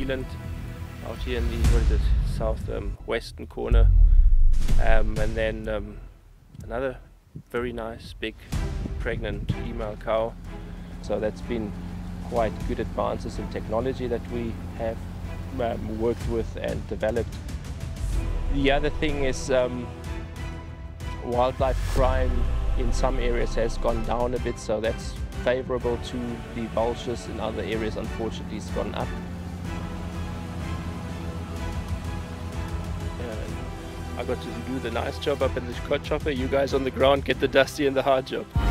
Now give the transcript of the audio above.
Zealand, out here in the, what is it, southwestern corner. And then another very nice big pregnant female cow. So that's been quite good advances in technology that we have worked with and developed. The other thing is wildlife crime in some areas has gone down a bit, so that's favorable to the vultures. In other areas, unfortunately, it's gone up. I got to do the nice job up in the quad chopper. You guys on the ground get the dusty and the hard job.